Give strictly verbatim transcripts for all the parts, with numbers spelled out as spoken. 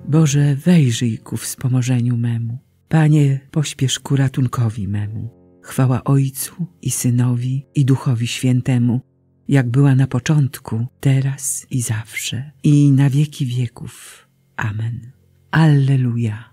Boże, wejrzyj ku wspomożeniu memu. Panie, pośpiesz ku ratunkowi memu. Chwała Ojcu i Synowi i Duchowi Świętemu, jak była na początku, teraz i zawsze, i na wieki wieków. Amen. Alleluja.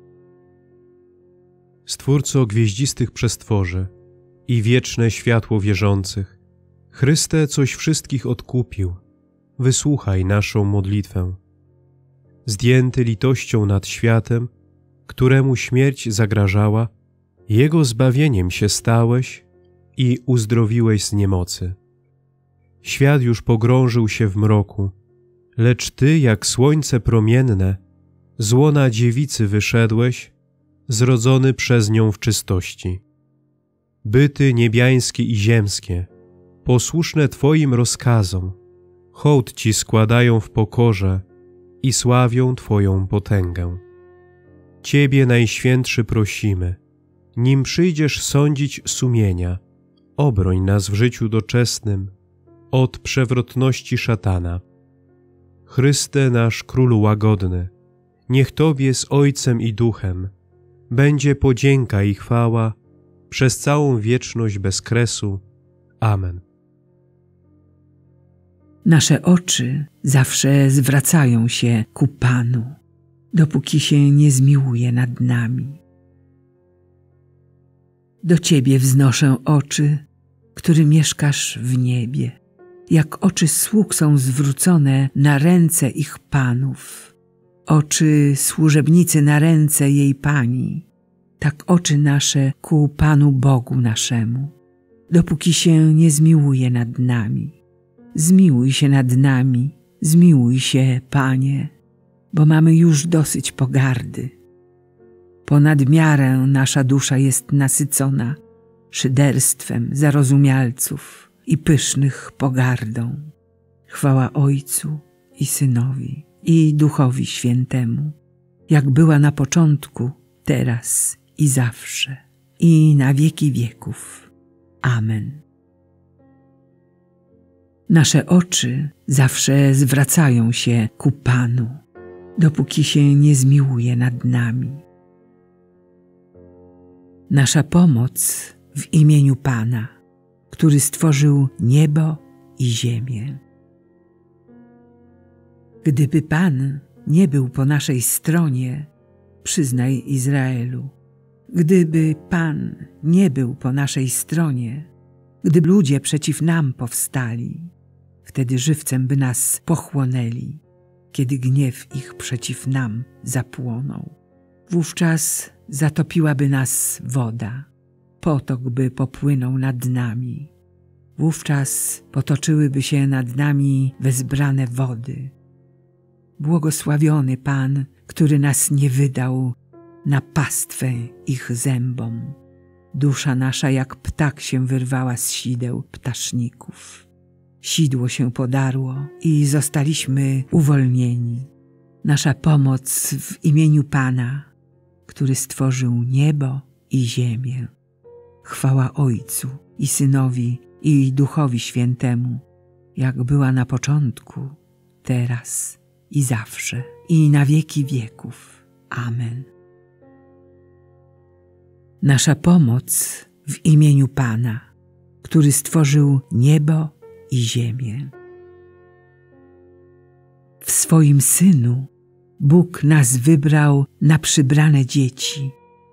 Stwórco gwieździstych przestworzy i wieczne światło wierzących, Chryste, coś wszystkich odkupił, wysłuchaj naszą modlitwę. Zdjęty litością nad światem, któremu śmierć zagrażała, Jego zbawieniem się stałeś i uzdrowiłeś z niemocy. Świat już pogrążył się w mroku, lecz Ty, jak słońce promienne, z łona dziewicy wyszedłeś, zrodzony przez nią w czystości. Byty niebiańskie i ziemskie, posłuszne Twoim rozkazom, hołd Ci składają w pokorze i sławią Twoją potęgę. Ciebie, Najświętszy, prosimy, nim przyjdziesz sądzić sumienia, obroń nas w życiu doczesnym od przewrotności szatana. Chryste, nasz Królu łagodny, niech Tobie z Ojcem i Duchem będzie podzięka i chwała przez całą wieczność bez kresu. Amen. Nasze oczy zawsze zwracają się ku Panu, dopóki się nie zmiłuje nad nami. Do Ciebie wznoszę oczy, który mieszkasz w niebie, jak oczy sług są zwrócone na ręce ich panów, oczy służebnicy na ręce jej pani, tak oczy nasze ku Panu Bogu naszemu, dopóki się nie zmiłuje nad nami. Zmiłuj się nad nami, zmiłuj się, Panie, bo mamy już dosyć pogardy. Ponad miarę nasza dusza jest nasycona szyderstwem zarozumialców i pysznych pogardą. Chwała Ojcu i Synowi i Duchowi Świętemu, jak była na początku, teraz i zawsze, i na wieki wieków. Amen. Nasze oczy zawsze zwracają się ku Panu, dopóki się nie zmiłuje nad nami. Nasza pomoc w imieniu Pana, który stworzył niebo i ziemię. Gdyby Pan nie był po naszej stronie, przyznaj Izraelu, gdyby Pan nie był po naszej stronie, gdy ludzie przeciw nam powstali, wtedy żywcem by nas pochłonęli, kiedy gniew ich przeciw nam zapłonął. Wówczas zatopiłaby nas woda, potok by popłynął nad nami. Wówczas potoczyłyby się nad nami wezbrane wody. Błogosławiony Pan, który nas nie wydał na pastwę ich zębom. Dusza nasza jak ptak się wyrwała z sideł ptaszników. Sidło się podarło i zostaliśmy uwolnieni. Nasza pomoc w imieniu Pana, który stworzył niebo i ziemię. Chwała Ojcu i Synowi i Duchowi Świętemu, jak była na początku, teraz i zawsze, i na wieki wieków. Amen. Nasza pomoc w imieniu Pana, który stworzył niebo i ziemię. W swoim Synu Bóg nas wybrał na przybrane dzieci.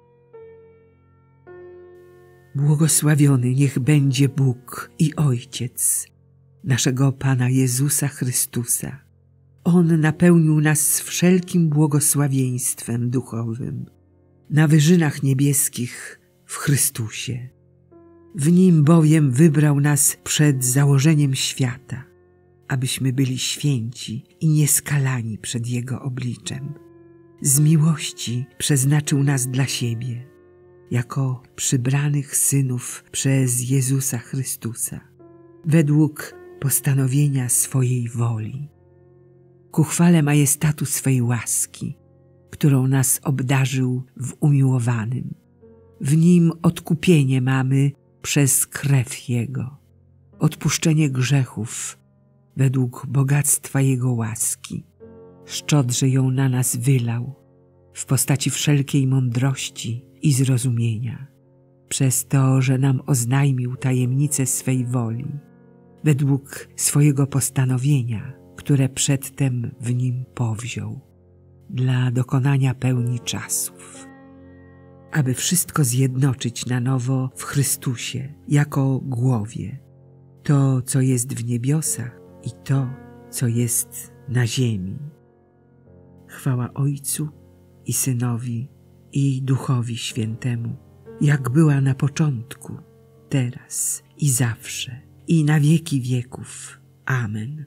Błogosławiony niech będzie Bóg i Ojciec naszego Pana Jezusa Chrystusa. On napełnił nas wszelkim błogosławieństwem duchowym na wyżynach niebieskich w Chrystusie. W Nim bowiem wybrał nas przed założeniem świata, abyśmy byli święci i nieskalani przed Jego obliczem. Z miłości przeznaczył nas dla siebie, jako przybranych synów przez Jezusa Chrystusa, według postanowienia swojej woli, ku chwale majestatu swej łaski, którą nas obdarzył w umiłowanym. W Nim odkupienie mamy przez krew Jego, odpuszczenie grzechów według bogactwa Jego łaski, szczodrze ją na nas wylał, w postaci wszelkiej mądrości i zrozumienia, przez to, że nam oznajmił tajemnicę swej woli, według swojego postanowienia, które przedtem w nim powziął, dla dokonania pełni czasów, aby wszystko zjednoczyć na nowo w Chrystusie jako głowie, to, co jest w niebiosach i to, co jest na ziemi. Chwała Ojcu i Synowi i Duchowi Świętemu, jak była na początku, teraz i zawsze, i na wieki wieków. Amen.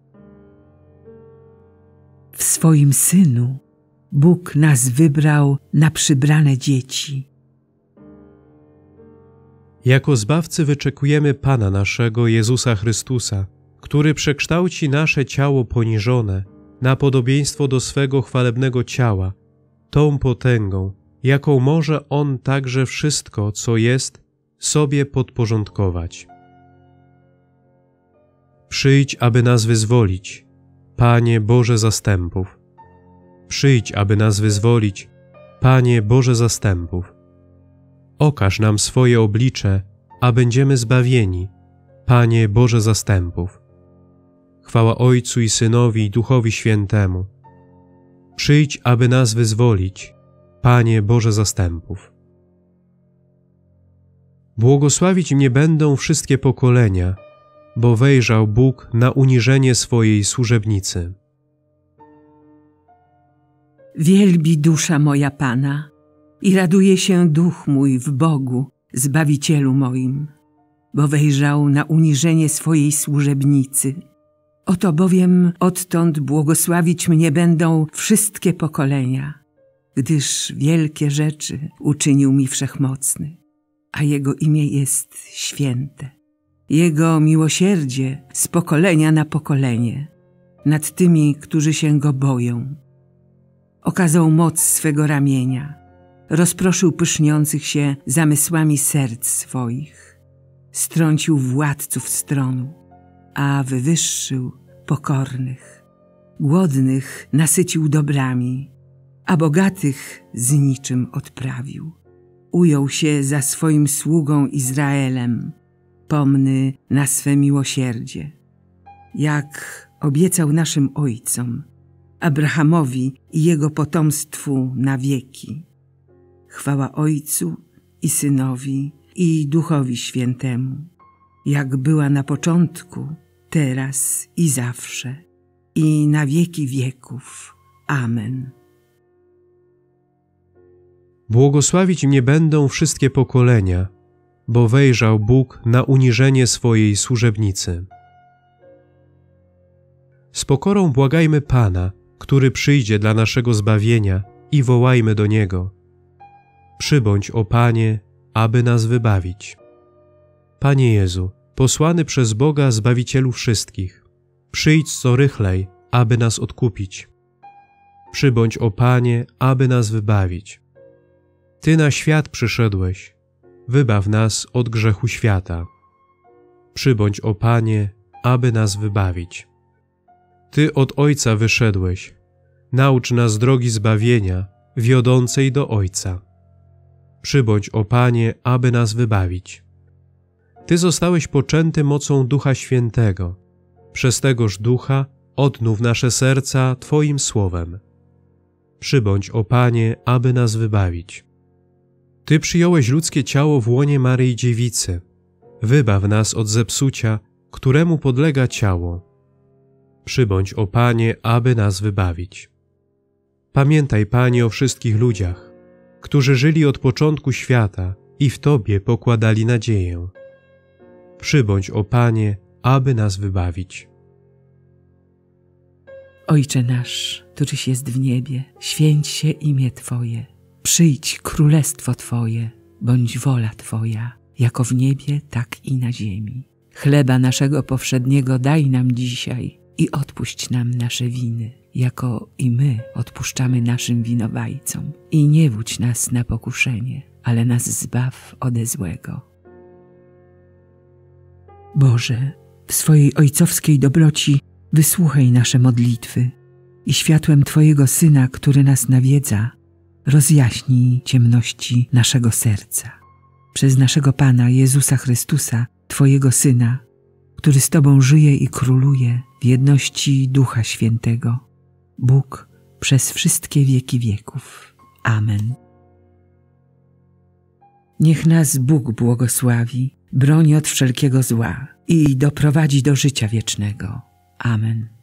W swoim Synu Bóg nas wybrał na przybrane dzieci. Jako Zbawcy wyczekujemy Pana naszego Jezusa Chrystusa, który przekształci nasze ciało poniżone na podobieństwo do swego chwalebnego ciała, tą potęgą, jaką może On także wszystko, co jest, sobie podporządkować. Przyjdź, aby nas wyzwolić, Panie Boże zastępów. Przyjdź, aby nas wyzwolić, Panie Boże zastępów. Okaż nam swoje oblicze, a będziemy zbawieni, Panie Boże zastępów. Chwała Ojcu i Synowi i Duchowi Świętemu. Przyjdź, aby nas wyzwolić, Panie Boże zastępów. Błogosławić mnie będą wszystkie pokolenia, bo wejrzał Bóg na uniżenie swojej służebnicy. Wielbi dusza moja Pana i raduje się duch mój w Bogu, Zbawicielu moim, bo wejrzał na uniżenie swojej służebnicy. Oto bowiem odtąd błogosławić mnie będą wszystkie pokolenia, gdyż wielkie rzeczy uczynił mi Wszechmocny, a Jego imię jest święte. Jego miłosierdzie z pokolenia na pokolenie nad tymi, którzy się Go boją. Okazał moc swego ramienia, rozproszył pyszniących się zamysłami serc swoich, strącił władców stronu, a wywyższył pokornych. Głodnych nasycił dobrami, a bogatych z niczym odprawił. Ujął się za swoim sługą Izraelem, pomny na swe miłosierdzie, jak obiecał naszym ojcom, Abrahamowi i jego potomstwu na wieki. Chwała Ojcu i Synowi i Duchowi Świętemu, jak była na początku, teraz i zawsze, i na wieki wieków. Amen. Błogosławić mnie będą wszystkie pokolenia, bo wejrzał Bóg na uniżenie swojej służebnicy. Z pokorą błagajmy Pana, który przyjdzie dla naszego zbawienia, i wołajmy do Niego. Przybądź, o Panie, aby nas wybawić. Panie Jezu, posłany przez Boga Zbawicielu wszystkich, przyjdź co rychlej, aby nas odkupić. Przybądź, o Panie, aby nas wybawić. Ty na świat przyszedłeś, wybaw nas od grzechu świata. Przybądź, o Panie, aby nas wybawić. Ty od Ojca wyszedłeś, naucz nas drogi zbawienia, wiodącej do Ojca. Przybądź, o Panie, aby nas wybawić. Ty zostałeś poczęty mocą Ducha Świętego. Przez tegoż Ducha odnów nasze serca Twoim słowem. Przybądź, o Panie, aby nas wybawić. Ty przyjąłeś ludzkie ciało w łonie Maryi Dziewicy. Wybaw nas od zepsucia, któremu podlega ciało. Przybądź, o Panie, aby nas wybawić. Pamiętaj, Panie, o wszystkich ludziach, którzy żyli od początku świata i w Tobie pokładali nadzieję. Przybądź, o Panie, aby nas wybawić. Ojcze nasz, któryś jest w niebie, święć się imię Twoje. Przyjdź królestwo Twoje, bądź wola Twoja, jako w niebie, tak i na ziemi. Chleba naszego powszedniego daj nam dzisiaj i odpuść nam nasze winy, jako i my odpuszczamy naszym winowajcom. I nie wódź nas na pokuszenie, ale nas zbaw ode złego. Boże, w swojej ojcowskiej dobroci wysłuchaj nasze modlitwy i światłem Twojego Syna, który nas nawiedza, rozjaśnij ciemności naszego serca. Przez naszego Pana Jezusa Chrystusa, Twojego Syna, który z Tobą żyje i króluje w jedności Ducha Świętego, Bóg przez wszystkie wieki wieków. Amen. Niech nas Bóg błogosławi, broni od wszelkiego zła i doprowadzi do życia wiecznego. Amen.